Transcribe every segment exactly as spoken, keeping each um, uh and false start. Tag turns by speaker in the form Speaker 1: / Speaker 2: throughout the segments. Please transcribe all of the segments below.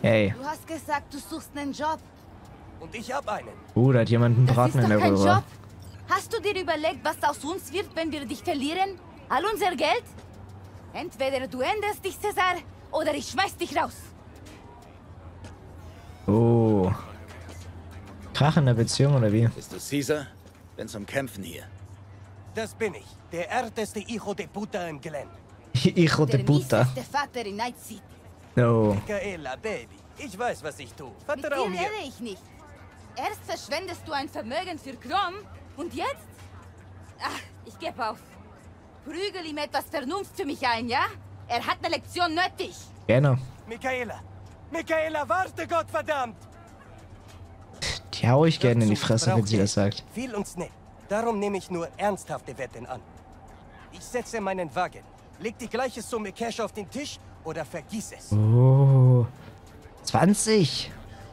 Speaker 1: Hey.
Speaker 2: Du hast gesagt, du suchst einen Job.
Speaker 3: Und ich hab einen.
Speaker 1: Uh, da hat jemand einen
Speaker 2: Das
Speaker 1: Braten
Speaker 2: ist
Speaker 1: in
Speaker 2: doch
Speaker 1: der
Speaker 2: kein
Speaker 1: Röhre.
Speaker 2: Job. Hast du dir überlegt, was aus uns wird, wenn wir dich verlieren? All unser Geld? Entweder du änderst dich, Cesar, oder ich schmeiß dich raus.
Speaker 1: Oh. Krach in der Beziehung, oder wie?
Speaker 4: Bist du Caesar? Bin zum Kämpfen hier.
Speaker 3: Das bin ich. Der ärteste Hijo de Puta im Glen.
Speaker 1: Hijo de
Speaker 2: Der
Speaker 1: puta.
Speaker 2: mieseste Vater in Night City.
Speaker 1: No.
Speaker 3: Michaela, Baby. Ich weiß, was ich tue.
Speaker 2: Mit
Speaker 3: Vertrau
Speaker 2: dir
Speaker 3: mir.
Speaker 2: rede ich nicht. Erst verschwendest du ein Vermögen für Krom und jetzt? Ach, ich gebe auf. Prügel ihm etwas Vernunft für mich ein, ja? Er hat eine Lektion nötig.
Speaker 1: Gerne.
Speaker 3: Michaela. Michaela, warte, Gottverdammt!
Speaker 1: Die hau ich gerne in die
Speaker 3: Hör zu,
Speaker 1: Fresse,
Speaker 3: brauch
Speaker 1: wenn sie
Speaker 3: Geld.
Speaker 1: das sagt.
Speaker 3: Viel und schnell. Darum nehme ich nur ernsthafte Wetten an. Ich setze meinen Wagen. Leg die gleiche Summe Cash auf den Tisch oder vergiss es.
Speaker 1: Oh. zwanzig.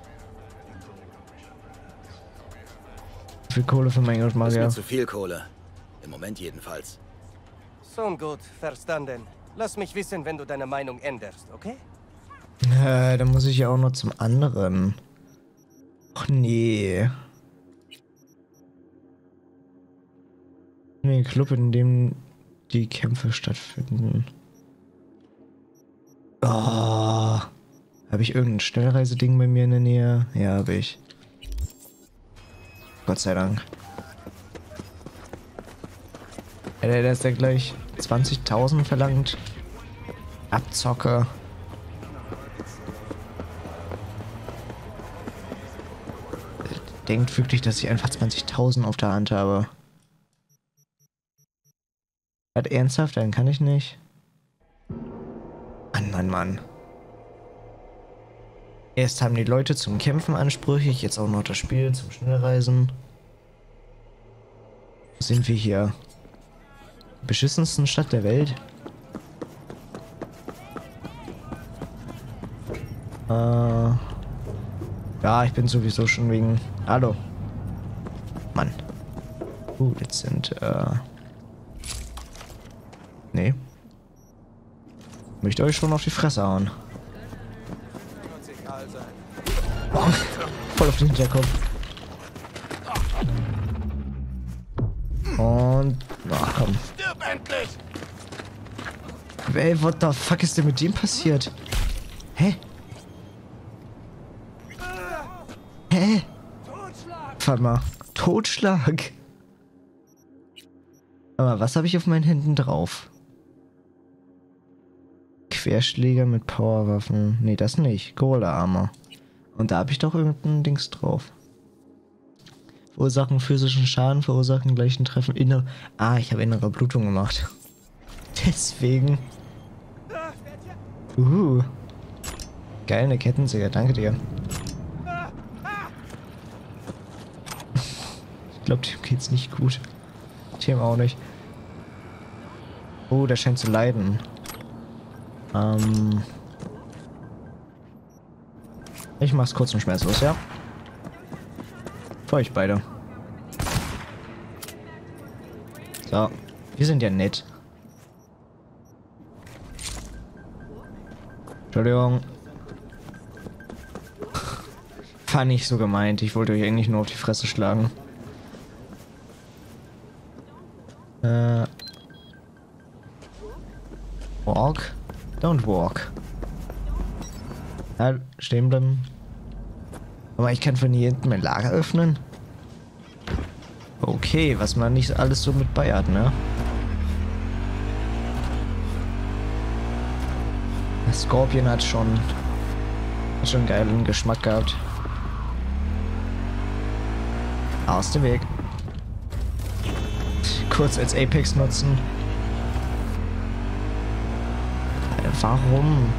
Speaker 1: Wie viel Kohle für meinen
Speaker 4: Das ist mir
Speaker 1: Geschmack,
Speaker 4: zu viel Kohle. Im Moment jedenfalls.
Speaker 3: Schon gut, verstanden. Lass mich wissen, wenn du deine Meinung änderst, okay?
Speaker 1: ja. Äh, dann muss ich ja auch noch zum anderen. Ach nee. Nee, Club, in dem die Kämpfe stattfinden. Oh. Habe ich irgendein Schnellreiseding bei mir in der Nähe? Ja, habe ich. Gott sei Dank. Ja, der, der ist ja gleich zwanzigtausend verlangt. Abzocke. Denkt wirklich, dass ich einfach zwanzigtausend auf der Hand habe. Hat ernsthaft? Dann kann ich nicht. Mann, Mann, Mann. Erst haben die Leute zum Kämpfen Ansprüche, jetzt auch noch das Spiel zum Schnellreisen. Wo sind wir hier? Beschissensten Stadt der Welt? Äh. Ja, ich bin sowieso schon wegen. Hallo. Mann. Uh, jetzt sind, äh. Nee. Möchte euch schon auf die Fresse hauen. Oh, voll auf den Hinterkopf. Und. Ach komm.
Speaker 4: Stirb endlich!
Speaker 1: Ey, what the fuck ist denn mit dem passiert? Hä? Hä? Warte mal. Totschlag. Aber was habe ich auf meinen Händen drauf? Querschläger mit Powerwaffen. Nee, das nicht. Gorilla Armor. Und da habe ich doch irgendein Dings drauf. Verursachen physischen Schaden, verursachen gleichen Treffen. Inner ah, ich habe innere Blutung gemacht. Deswegen. Uh. Geil, eine Kettensäge. Danke dir. Ich glaube, dem geht's nicht gut. Dem auch nicht. Oh, der scheint zu leiden. Ähm. Ich mach's kurz und schmerzlos, ja? Für euch beide. So. Wir sind ja nett. Entschuldigung. War nicht so gemeint. Ich wollte euch eigentlich nur auf die Fresse schlagen. Äh. Walk. Don't walk. Ja, stehen bleiben. Aber ich kann von hier hinten mein Lager öffnen. Okay, was man nicht alles so mit bei hat, ne? Der Scorpion hat schon, hat schon geilen Geschmack gehabt. Aus dem Weg. Kurz als Apex nutzen. Warum?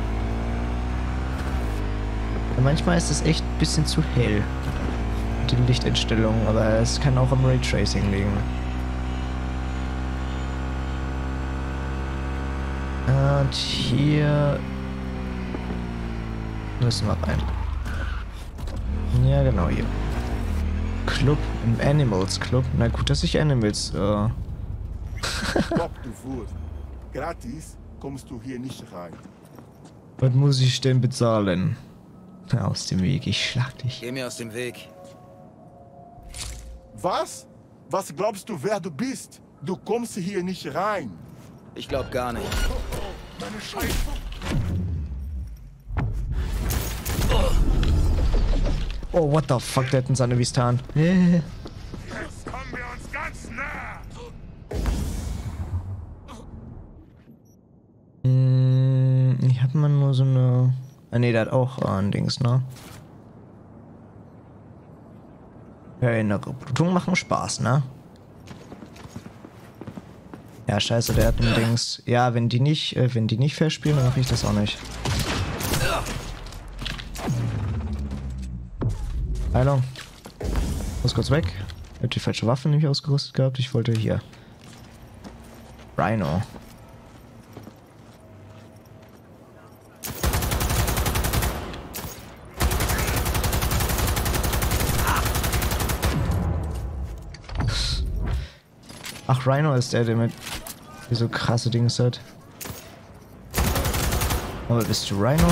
Speaker 1: Ja, manchmal ist es echt ein bisschen zu hell. Die Lichteinstellung, aber es kann auch am Raytracing liegen. Und hier müssen wir rein. Ja, genau hier. Club, im Animals Club. Na gut, dass ich Animals, äh...
Speaker 5: Stopp, du Fuhr. Gratis kommst du hier nicht rein.
Speaker 1: Was muss ich denn bezahlen? Aus dem Weg, ich schlag dich.
Speaker 4: Geh mir aus dem Weg.
Speaker 5: Was? Was glaubst du, wer du bist? Du kommst hier nicht rein.
Speaker 4: Ich glaub gar nicht.
Speaker 5: Meine Scheiße.
Speaker 1: Oh, what the fuck, der hat einen Sanavistan.
Speaker 5: Jetzt kommen wir uns ganz nah.
Speaker 1: Hm, ich hab mal nur so eine... Ah ne, der hat auch äh, ein Dings, ne? Ja, innere Blutung machen Spaß, ne? Ja, scheiße, der hat ein Dings. Ja, wenn die nicht, äh, wenn die nicht fair spielen, dann mache ich das auch nicht. Heilung. Muss kurz weg. Ich hab die falsche Waffe nämlich ausgerüstet gehabt. Ich wollte hier. Rhino. Ach, Rhino ist der, der mit so krasse Dings hat. Aber bist du Rhino?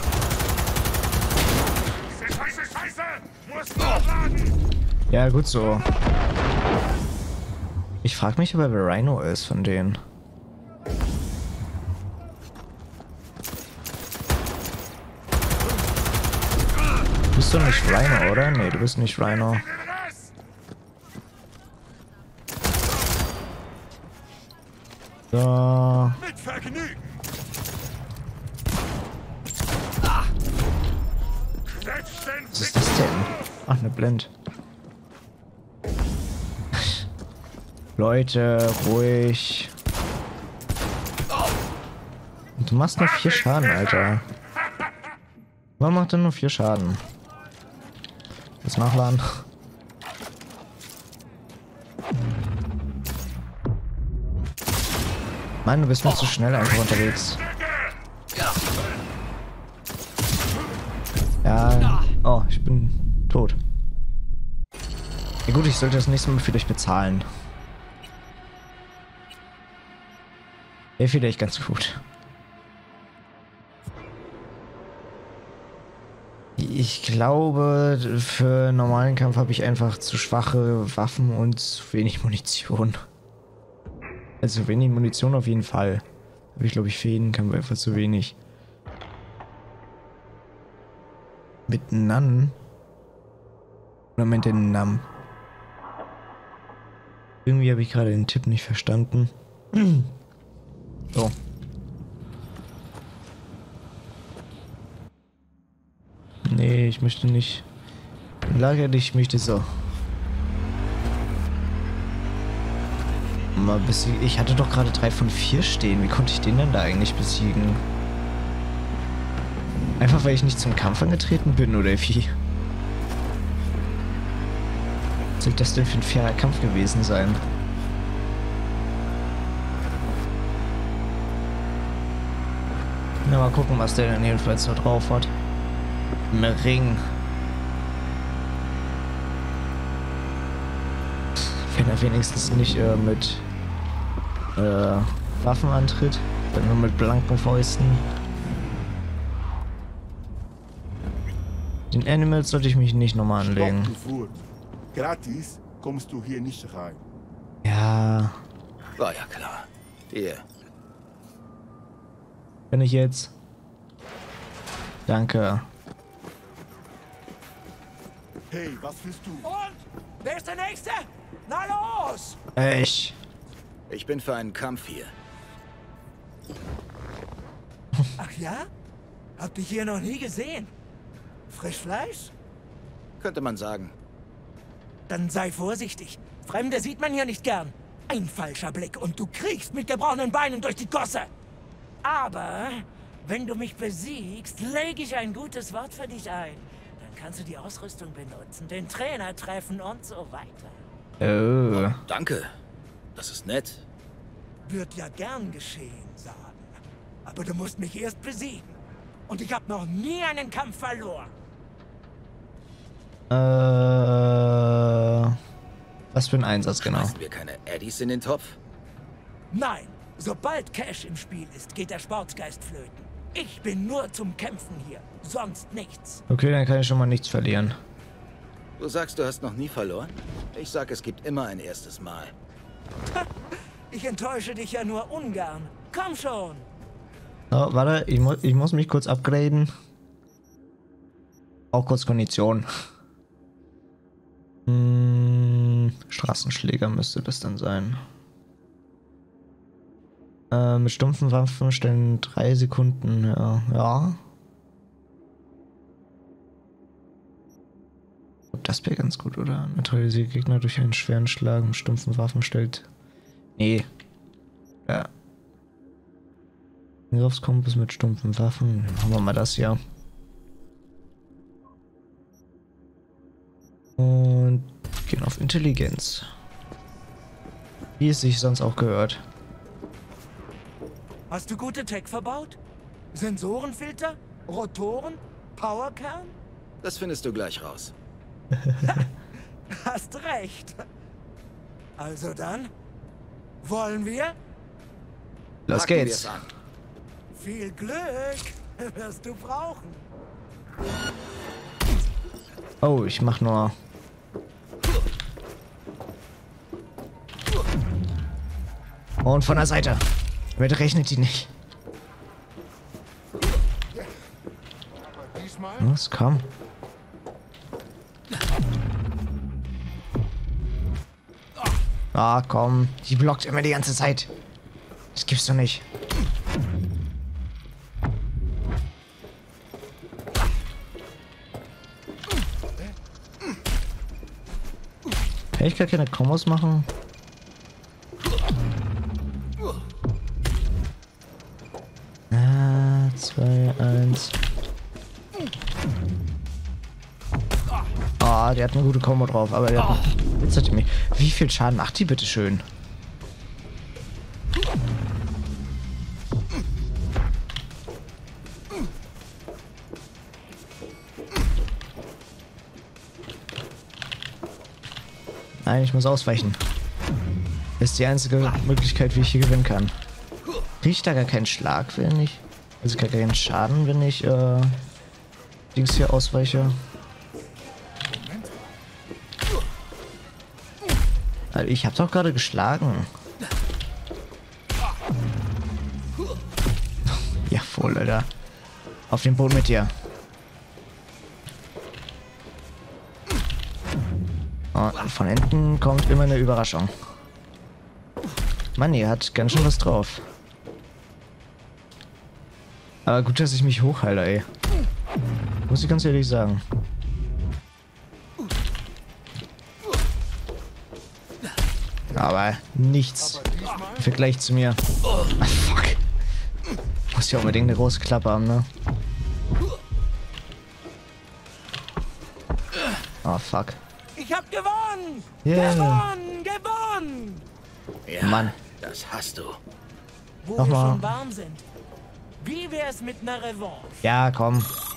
Speaker 5: Scheiße, Scheiße! Muss nachladen!
Speaker 1: Ja, gut so. Ich frag mich aber, wer Rhino ist von denen. Du bist doch nicht Rhino, oder? Nee, du bist nicht Rhino. So.
Speaker 5: Mit Vergnügen!
Speaker 1: Was ist das denn? Ach, eine Blend. Leute, ruhig. Du machst nur vier Schaden, Alter. Warum macht er nur vier Schaden? Jetzt nachladen. Mann, du bist mir zu schnell einfach unterwegs. Ja. Oh, ich bin tot. Ja gut, ich sollte das nächste Mal für dich bezahlen. Wäre vielleicht ganz gut. Ich glaube, für normalen Kampf habe ich einfach zu schwache Waffen und zu wenig Munition. Also wenig Munition auf jeden Fall. Aber ich glaube, ich für jeden Kampf einfach zu wenig. Mit Nan? Oder mit den Nam? Irgendwie habe ich gerade den Tipp nicht verstanden. So. Nee, ich möchte nicht. Lager dich, ich möchte so. Mal besiegen. Ich hatte doch gerade drei von vier stehen. Wie konnte ich den denn da eigentlich besiegen? Einfach weil ich nicht zum Kampf angetreten bin, oder wie? Was soll das denn für ein fairer Kampf gewesen sein? Na, mal gucken, was der denn jedenfalls so drauf hat. Im Ring. Wenn er wenigstens nicht äh, mit äh, Waffen antritt, dann nur mit blanken Fäusten. Den Animals sollte ich mich nicht nochmal anlegen.
Speaker 5: Stopp, du Wurm. Gratis kommst du hier nicht rein.
Speaker 1: Ja.
Speaker 4: War ja klar. Hier.
Speaker 1: Bin ich jetzt? Danke.
Speaker 5: Hey, was willst du?
Speaker 6: Und? Wer ist der Nächste? Na los!
Speaker 1: Ich.
Speaker 4: Ich bin für einen Kampf hier.
Speaker 6: Ach ja? Hab dich hier noch nie gesehen. Frischfleisch?
Speaker 4: Könnte man sagen.
Speaker 6: Dann sei vorsichtig. Fremde sieht man hier nicht gern. Ein falscher Blick und du kriechst mit gebrochenen Beinen durch die Gosse. Aber wenn du mich besiegst, lege ich ein gutes Wort für dich ein. Dann kannst du die Ausrüstung benutzen, den Trainer treffen und so weiter.
Speaker 1: Oh.
Speaker 4: Danke. Das ist nett.
Speaker 6: Wird ja gern geschehen, sagen. Aber du musst mich erst besiegen. Und ich habe noch nie einen Kampf verloren.
Speaker 1: Äh, was für ein Einsatz genau?
Speaker 4: Schmeißen wir keine Eddies in den Topf?
Speaker 6: Nein, sobald Cash im Spiel ist, geht der Sportsgeist flöten. Ich bin nur zum Kämpfen hier, sonst nichts.
Speaker 1: Okay, dann kann ich schon mal nichts verlieren.
Speaker 4: Du sagst, du hast noch nie verloren? Ich sag, es gibt immer ein erstes Mal.
Speaker 6: Ich enttäusche dich ja nur ungern. Komm schon.
Speaker 1: So, warte, ich, mu ich muss mich kurz upgraden. Auch kurz Kondition. Hm, Straßenschläger müsste das dann sein. Äh, mit stumpfen Waffen stellen drei Sekunden, ja. ja. Ich glaub, das wäre ganz gut, oder? Neutralisiert Gegner durch einen schweren Schlag mit stumpfen Waffen stellt. Nee. Ja. Angriffskompass mit stumpfen Waffen. Dann haben wir mal das hier. Und gehen auf Intelligenz. Wie es sich sonst auch gehört.
Speaker 6: Hast du gute Tech verbaut? Sensorenfilter? Rotoren? Powerkern?
Speaker 4: Das findest du gleich raus.
Speaker 6: Hast recht. Also dann, wollen wir?
Speaker 1: Los
Speaker 4: Packen
Speaker 1: geht's.
Speaker 4: wir's an.
Speaker 6: Viel Glück wirst du brauchen.
Speaker 1: Oh, ich mach nur... Und von der Seite. Damit rechnet die nicht.
Speaker 5: Aber diesmal
Speaker 1: Los, komm. Ah, komm. Die blockt immer die ganze Zeit. Das gibt's doch nicht. Kann ich gar keine Kombos machen? Ah, zwei, eins. Ah, die hat eine gute Kombo drauf, aber der jetzt hat die mich. Wie viel Schaden macht die bitte schön? Nein, ich muss ausweichen. Das ist die einzige Möglichkeit, wie ich hier gewinnen kann. Kriege ich da gar keinen Schlag, wenn ich... Also gar keinen Schaden, wenn ich, äh... Dings hier ausweiche. Also ich hab doch gerade geschlagen. Ja, voll, Alter. Auf den Boden mit dir. Oh, von hinten kommt immer eine Überraschung. Mann, ihr hat ganz schön was drauf. Aber gut, dass ich mich hochheile, ey. Muss ich ganz ehrlich sagen. Aber nichts im Vergleich zu mir. Ah, fuck. Muss ja unbedingt eine große Klappe haben, ne? Oh, fuck.
Speaker 6: Ich hab gewonnen!
Speaker 1: Yeah.
Speaker 6: Gewonnen! Gewonnen!
Speaker 4: Ja,
Speaker 1: Mann.
Speaker 4: das hast du.
Speaker 6: Wo
Speaker 1: Nochmal.
Speaker 6: wir schon warm sind. Wie wär's mit einer Revanche?
Speaker 1: Ja, komm.